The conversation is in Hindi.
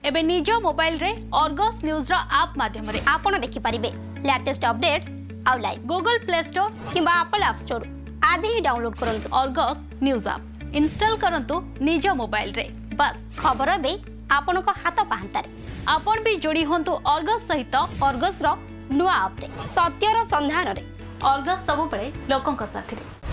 एबे निज मोबाइल रे अर्गस न्यूज रा ऐप माध्यम रे आपण देखि परिबे लेटेस्ट अपडेट्स आउ लाइव गूगल प्ले स्टोर किंबा एप्पल ऐप स्टोर आज ही डाउनलोड करंतु अर्गस न्यूज ऐप इंस्टॉल करंतु निज मोबाइल रे बस खबर बे आपण को हाथ पाहंतारे आपण भी जोड़ी होंतु अर्गस सहित अर्गस रो नुआ ऐप रे सत्यर संधान रे अर्गस सब बळे लोकन का साथी रे।